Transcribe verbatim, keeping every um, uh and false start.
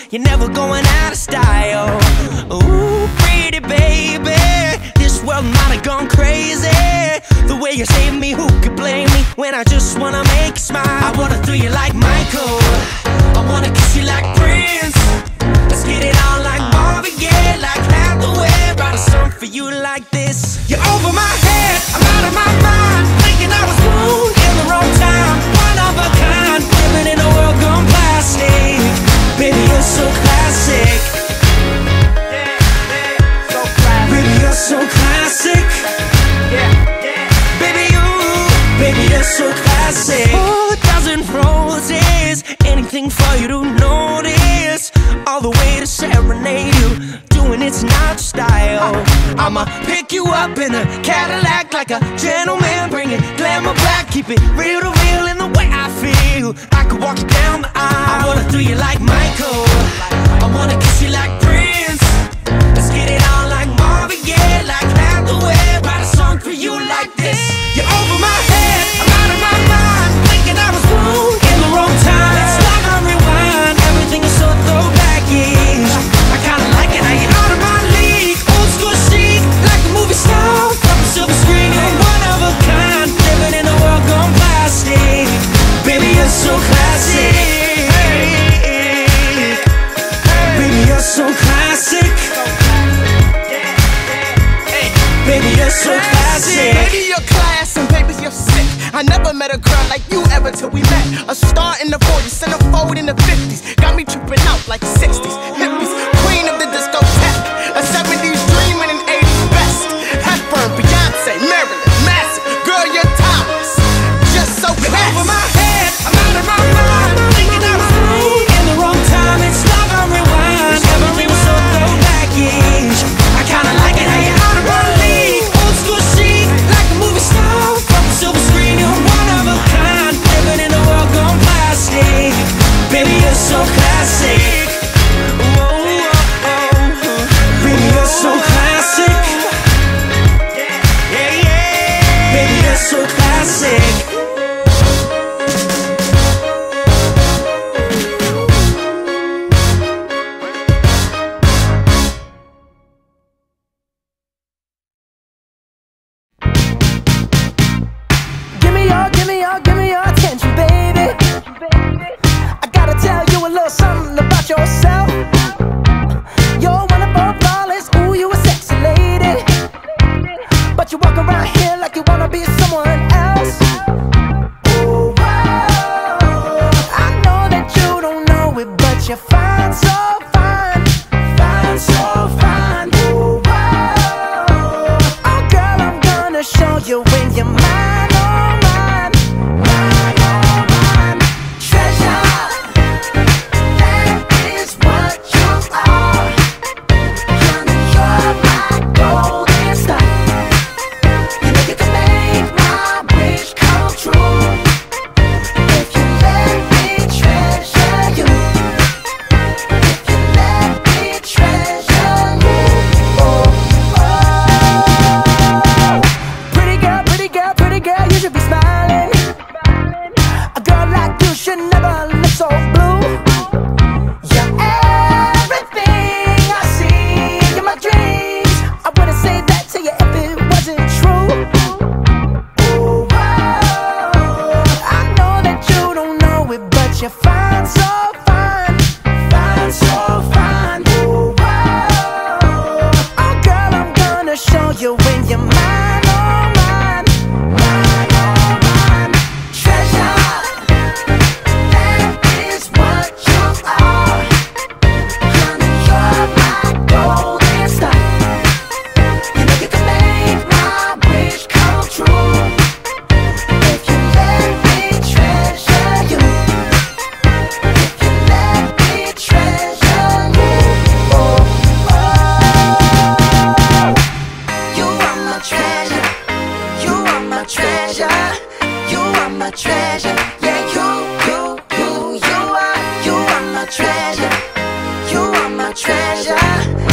you're never going out of style. Ooh, pretty baby, this world might have gone crazy. The way you save me, who could blame me when I just wanna make you smile? I wanna throw you like Michael, I wanna kiss you like Prince. Let's get it on like Marvin Gaye, like Hathaway. Write a song for you like this. You're over my head, I'm out of my mind, thinking I was born in the wrong time. One of a kind, living in a world gone plastic. Baby, you're so classic. Yeah, yeah, so classic. Baby, you're so classic. Yeah, yeah. Baby, you, baby, you're so classic. Oh, a dozen roses, anything for you to notice. All the way to serenade you, doing it's not your style. I'ma pick you up in a Cadillac like a gentleman, bring it glamour back, keep it real to real in the way I feel. I could walk you down the aisle. I wanna throw you like Michael, I wanna kiss you like Prince. Let's get it on like Marvin Gaye, like Hathaway. Write a song for you like this. You're over my head, I'm out of my mind, thinking I was wrong in the wrong time. It's like I rewind, everything is so throwback-ish. I kinda like it how you're out of my league, old school chic, like a movie star from a silver screen. You're one of a kind, living in a world gone plastic. Baby, you're so classic. Baby, you're so classic. Baby, you're so classic. Baby, you're class and baby, you're sick. I never met a girl like you ever till we met. A star in the forties, centerfold in the fifties. Got me tripping out like sixties. Hippies, queen of the discotheque. A seventies dream and an eighties best. Hepburn, Beyonce, Marilyn, Massive. Girl, you're timeless. Just so classy. Over my head, I'm out of my mind, thinking I was wrong in the wrong time. It's like I rewind, everything was so throwback-ish. I kinda like it how you're out of my league, old school chic, like a movie star from a silver screen. You're one of a kind, living in a world gone plastic. Baby, you're so classic. Whoa, oh, oh. Baby, you're so classic. Yeah, yeah. Baby, you're so classic. Give me your, give me your, give me your attention, baby. I gotta tell you a little something about yourself. You're wonderful, flawless, ooh, you a sexy lady. But you walk around here like you wanna be someone else. Ooh, whoa. I know that you don't know it, but you're fine, so fine. Fine, so fine. Ooh, whoa. Oh, girl, I'm gonna show you when you're mine. Treasure, you are my treasure.